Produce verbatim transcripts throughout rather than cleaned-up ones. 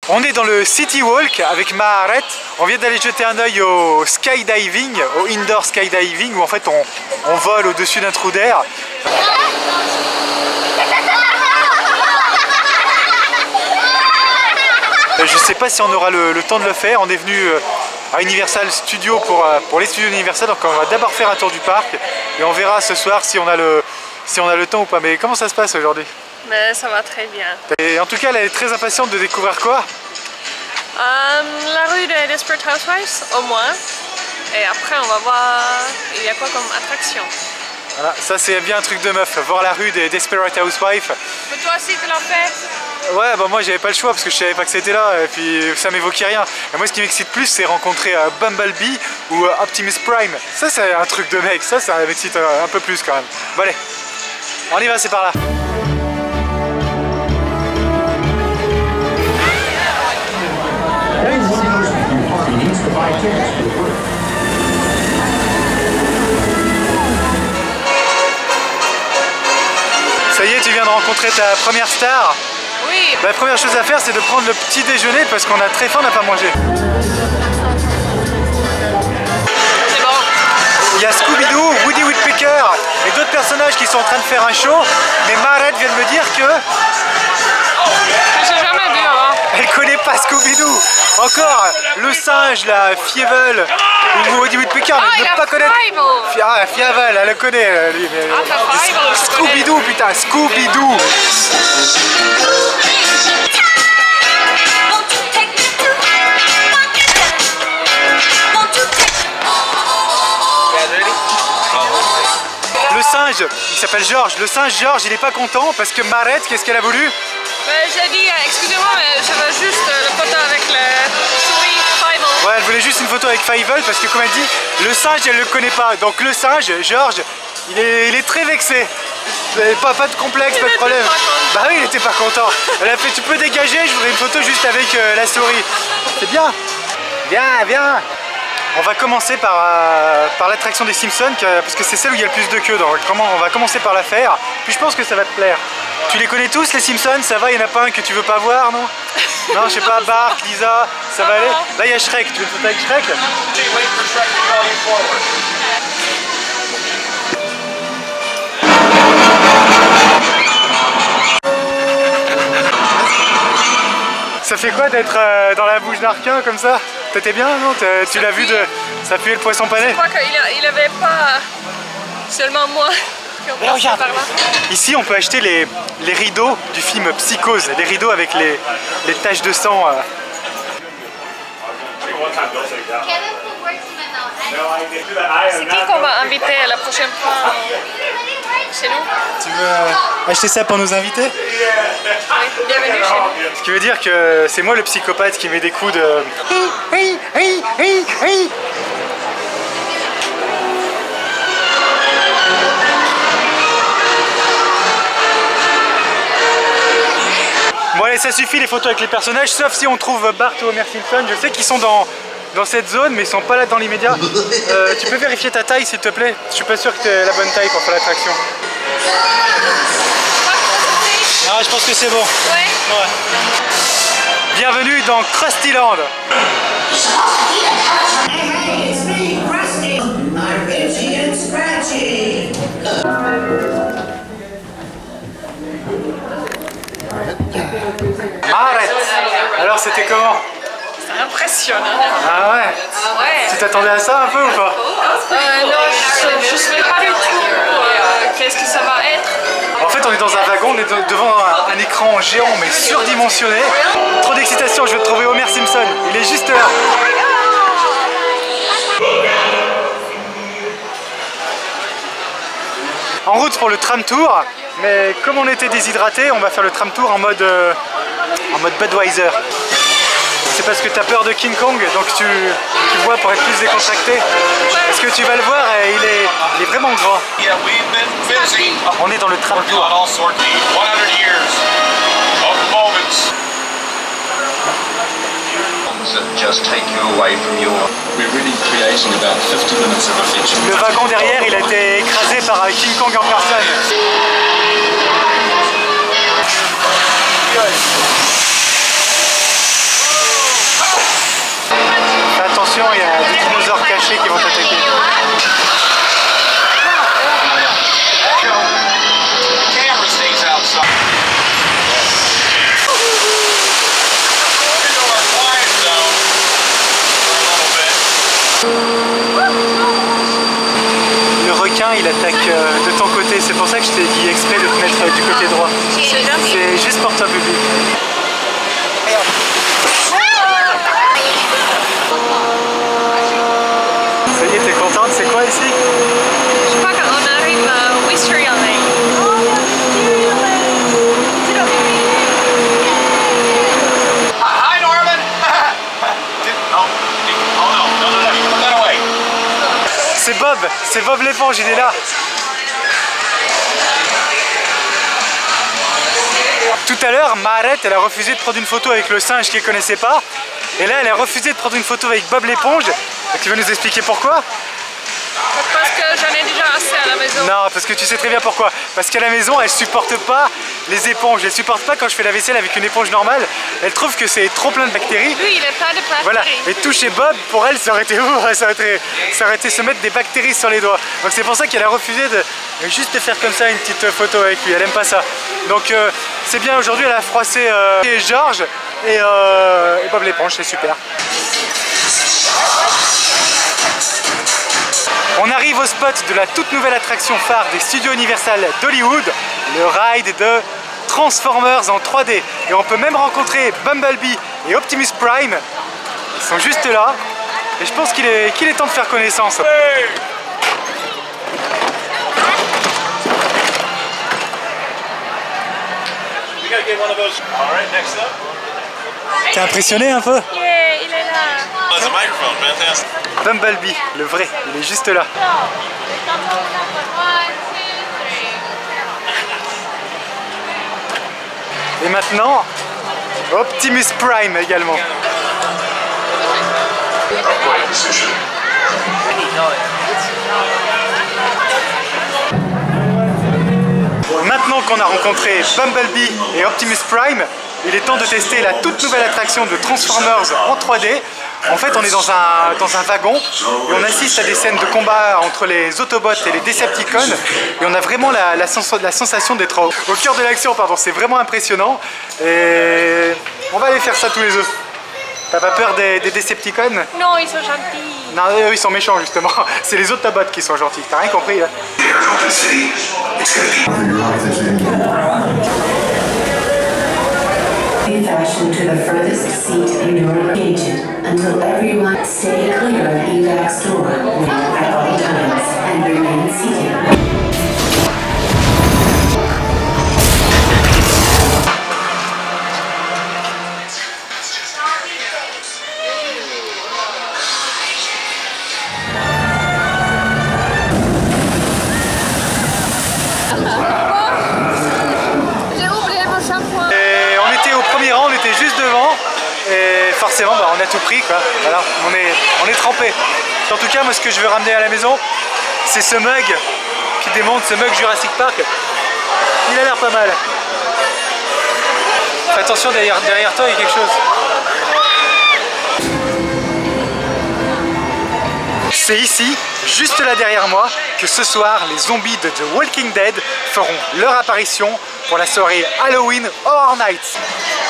On est dans le City Walk avec Maharet. On vient d'aller jeter un œil au skydiving, au indoor skydiving, où en fait on, on vole au-dessus d'un trou d'air. Je sais pas si on aura le, le temps de le faire. On est venu à Universal Studios pour, pour les studios Universal, donc on va d'abord faire un tour du parc et on verra ce soir si on a le, si on a le temps ou pas. Mais comment ça se passe aujourd'hui? Mais ça va très bien. Et en tout cas, elle est très impatiente de découvrir quoi? Um, la rue des Desperate Housewives, au moins. Et après, on va voir il y a quoi comme attraction. Voilà, ça c'est bien un truc de meuf, voir la rue des Desperate Housewives. Mais toi aussi, tu l'as fait? Ouais, bah moi j'avais pas le choix parce que je savais pas que c'était là et puis ça m'évoquait rien. Et moi ce qui m'excite plus, c'est rencontrer uh, Bumblebee ou uh, Optimus Prime. Ça c'est un truc de mec, ça ça m'excite uh, un peu plus quand même. Bon allez, on y va, c'est par là. Ça y est, tu viens de rencontrer ta première star? Oui. La première chose à faire, c'est de prendre le petit déjeuner parce qu'on a très faim, on n'a pas mangé. C'est bon. Il y a Scooby-Doo, Woody Woodpecker et d'autres personnages qui sont en train de faire un show. Mais Maharet vient de me dire que... Je n'ai jamais vu avant. Elle connaît pas Scooby-Doo. Encore le singe, la Fievel ou Woody Woodpecker, Ah, elle il ne a pas connaître. Fievel. Ah, Fievel, elle le connaît lui. Mais... Ah, t'as Fievel, je Scooby-Doo, putain, Scooby-Doo. Le singe, il s'appelle George. Le singe George, il est pas content parce que Maharet, qu'est-ce qu'elle a voulu? J'ai dit, excusez-moi, mais je veux juste le photo avec le souris Fievel. Ouais, elle voulait juste une photo avec Fievel parce que comme elle dit, le singe, elle le connaît pas. Donc le singe, George, il est, il est très vexé. Pas, pas de complexe, Il pas de problème. Pas bah oui, il était pas content. Elle a fait, tu peux dégager, je voudrais une photo juste avec euh, la souris. C'est bien. Viens, viens. On va commencer par, euh, par l'attraction des Simpsons, parce que c'est celle où il y a le plus de queue. Donc comment, on va commencer par la faire. Puis je pense que ça va te plaire. Tu les connais tous, les Simpsons? Ça va, il n'y en a pas un que tu veux pas voir, non? Non, je sais pas, Bart, Lisa, ça va aller? Là, il y a Shrek. Tu veux une photo avec Shrek? Ça fait quoi d'être euh, dans la bouche d'Arquin comme ça? T'étais bien, non? Tu l'as vu de... Ça puait le poisson pané? Je crois qu'il n'avait pas seulement moi. Mais regarde, ici on peut acheter les, les rideaux du film Psychose, les rideaux avec les, les taches de sang. Euh. C'est qui qu'on va inviter la prochaine fois chez nous? Tu veux euh, acheter ça pour nous inviter? Oui, bienvenue chez nous. Ce qui veut dire que c'est moi le psychopathe qui met des coups de... Bon allez, ça suffit les photos avec les personnages, sauf si on trouve Bart ou Homer Simpson. Je sais qu'ils sont dans, dans cette zone, mais ils sont pas là dans l'immédiat. Euh, tu peux vérifier ta taille s'il te plaît? Je suis pas sûr que tu aies la bonne taille pour faire l'attraction. Ah, je pense que c'est bon. Ouais. Ouais. Bienvenue dans Krustyland. Arrête. Alors c'était comment? C'est impressionnant. Ah ouais? Ah ouais. Tu t'attendais à ça un peu ou pas? Euh, non, je ne sais pas du tout euh, qu'est-ce que ça va être. En fait on est dans un wagon, on est devant un, un écran géant mais surdimensionné. Trop d'excitation, je vais te trouver Homer Simpson, il est juste là. En route pour le tram tour, mais comme on était déshydraté, on va faire le tram tour en mode, euh, en mode Budweiser. C'est parce que tu as peur de King Kong, donc tu, tu bois pour être plus décontracté. Parce que tu vas le voir, il est, il est vraiment grand. On est dans le tram tour. Le wagon derrière, il a été écrasé par King Kong en personne. électriques qui vont t'attaquer. Le requin il attaque euh, de ton côté, c'est pour ça que je t'ai dit exprès de te mettre euh, du côté droit. C'est juste pour toi public. Ça y est, t'es contente? C'est quoi ici? Je crois qu'on arrive à Wisteria Lake. Hi, Norman! oh, oh no, no, no, no, you put that away. C'est Bob, c'est Bob l'éponge, il est là. Tout à l'heure, Maharet, elle a refusé de prendre une photo avec le singe qu'elle connaissait pas. Et là, elle a refusé de prendre une photo avec Bob l'éponge. Et tu vas nous expliquer pourquoi? Parce que j'en ai déjà assez à la maison. Non, parce que tu sais très bien pourquoi. Parce qu'à la maison, elle supporte pas les éponges. Elle supporte pas quand je fais la vaisselle avec une éponge normale. Elle trouve que c'est trop plein de bactéries. Lui, il est plein de bactéries. Voilà. Et toucher Bob, pour elle, ça aurait été ouf, ça aurait été, ça aurait été se mettre des bactéries sur les doigts. Donc c'est pour ça qu'elle a refusé de juste de faire comme ça une petite photo avec lui. Elle aime pas ça. Donc euh, c'est bien, aujourd'hui, elle a froissé euh, et Georges et, euh, et Bob l'éponge, c'est super. On arrive au spot de la toute nouvelle attraction phare des studios Universal d'Hollywood, le ride de Transformers en trois D. Et on peut même rencontrer Bumblebee et Optimus Prime. Ils sont juste là. Et je pense qu'il est, qu'il est temps de faire connaissance. Hey! T'es impressionné un peu? Yeah, il est là. Bumblebee, le vrai, il est juste là. Et maintenant, Optimus Prime également. Maintenant qu'on a rencontré Bumblebee et Optimus Prime, il est temps de tester la toute nouvelle attraction de Transformers en trois D. En fait, on est dans un, dans un wagon et on assiste à des scènes de combat entre les Autobots et les Decepticons. Et on a vraiment la, la, sens la sensation d'être au, au cœur de l'action, pardon. C'est vraiment impressionnant. Et on va aller faire ça tous les deux. T'as pas peur des, des Decepticons? Non, ils sont gentils. Non, eux, ils sont méchants justement. C'est les Autobots qui sont gentils. T'as rien compris, hein? Be fashioned to the furthest seat in your engine until everyone stay clear of E V A C's door at all times and remain seated. On était juste devant et forcément bah, on a tout pris quoi. Voilà, on est, on est trempé. En tout cas moi ce que je veux ramener à la maison c'est ce mug qui démonte, ce mug Jurassic Park. Il a l'air pas mal. Fais attention derrière, derrière toi il y a quelque chose. C'est ici, juste là derrière moi, que ce soir les zombies de The Walking Dead feront leur apparition pour la soirée Halloween Horror Nights.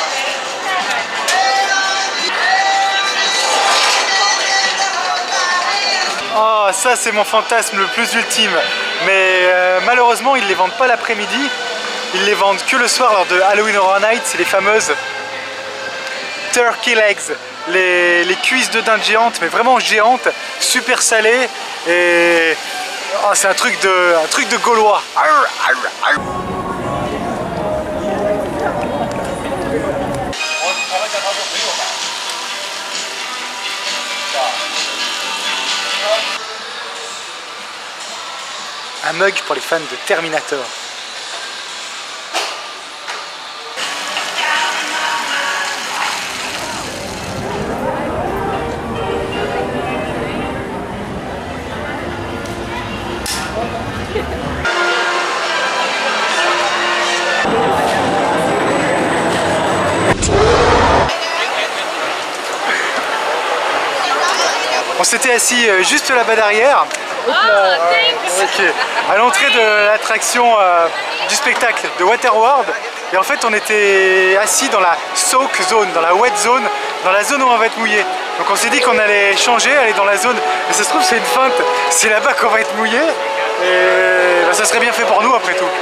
Oh, ça c'est mon fantasme le plus ultime. Mais euh, malheureusement ils ne les vendent pas l'après-midi. Ils les vendent que le soir lors de Halloween Horror Nights. C'est les fameuses Turkey Legs. Les, les cuisses de dinde géantes, mais vraiment géantes, super salées. Et oh, c'est un truc de, un truc de Gaulois. Arr, arr, arr. Un mug pour les fans de Terminator. On s'était assis euh, juste là-bas derrière. Ah, thanks. Ok. À l'entrée de l'attraction euh, du spectacle de Waterworld. Et en fait, on était assis dans la soak zone, dans la wet zone, dans la zone où on va être mouillé. Donc on s'est dit qu'on allait changer, aller dans la zone. Et ça se trouve, c'est une feinte. C'est là-bas qu'on va être mouillé. Et bah, ça serait bien fait pour nous après tout.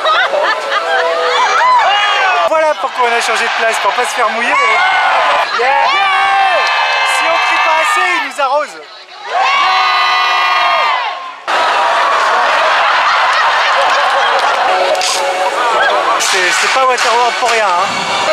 Voilà pourquoi on a changé de place, pour pas se faire mouiller. Yeah. Yeah. Si on crie pas assez, il nous arrose. C'est pas Waterworld pour rien. Hein.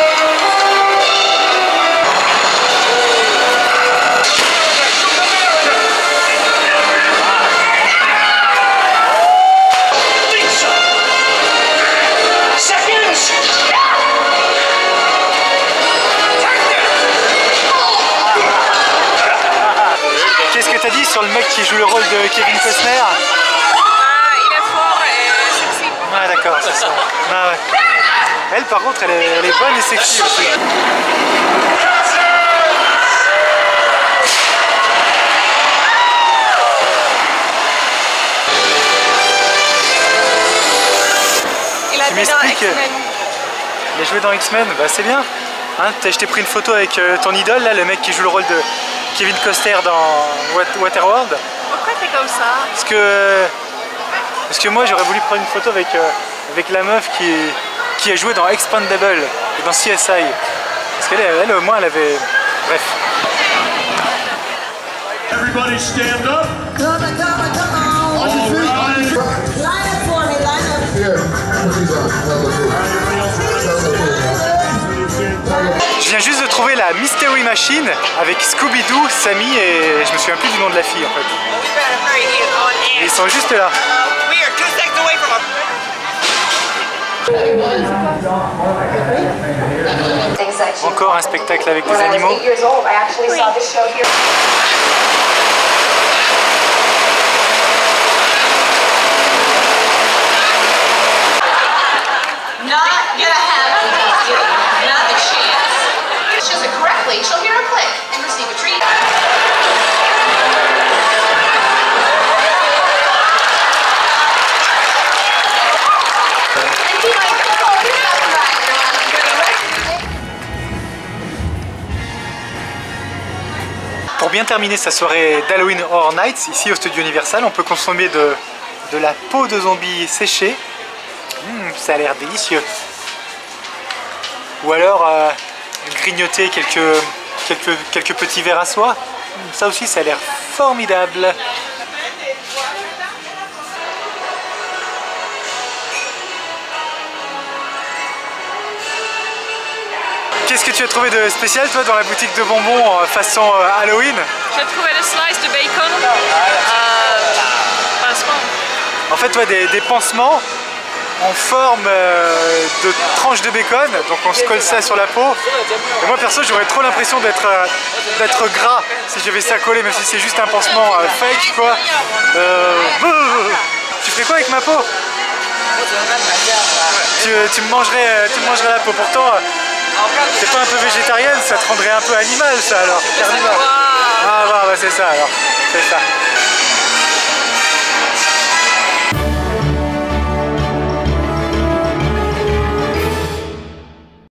Qu'est-ce que t'as dit sur le mec qui joue le rôle de Kevin Costner? Ah, il est fort et sexy. Ah d'accord, c'est ça. Ah, ouais. Elle par contre elle est, elle est bonne et sexy aussi. Il a Tu été dans m'expliques, X-Men. il a joué dans X-Men, bah c'est bien. Hein, je t'ai pris une photo avec euh, ton idole là, le mec qui joue le rôle de Kevin Costner dans Wat Waterworld. Pourquoi t'es comme ça? Parce que, parce que moi j'aurais voulu prendre une photo avec, euh, avec la meuf qui, qui a joué dans Expandable et dans C S I. Parce qu'elle elle, au moins elle avait... Bref. Everybody stand up. Come on, come on, come on. All right. Line up for me, line up. Je viens juste de trouver la Mystery Machine avec Scooby-Doo, Sammy et je me souviens plus du nom de la fille en fait. Et ils sont juste là. We are two seconds away from a Encore un spectacle avec des animaux. Not gonna happen. Not a chance. She does it correctly. She'll hear a click and receive a treat. Pour bien terminer sa soirée d'Halloween Horror Nights, ici au studio Universal, on peut consommer de, de la peau de zombie séchée. Mmh, ça a l'air délicieux. Ou alors euh, grignoter quelques, quelques, quelques petits verres à soie. Mmh, ça aussi, ça a l'air formidable. Qu'est-ce que tu as trouvé de spécial toi dans la boutique de bonbons euh, façon euh, Halloween? J'ai trouvé le slice de bacon. Euh, pansement. En fait, ouais, des, des pansements en forme euh, de tranches de bacon, donc on se colle ça sur la peau. Et moi perso, j'aurais trop l'impression d'être euh, d'être gras si j'avais ça collé, même si c'est juste un pansement euh, fake quoi. Euh... Tu ferais quoi avec ma peau? tu, tu, me mangerais, tu me mangerais la peau. Pourtant, t'es pas un peu végétarienne, ça te rendrait un peu animal ça alors. Carnivore. Ah bah, bah c'est ça alors, c'est ça.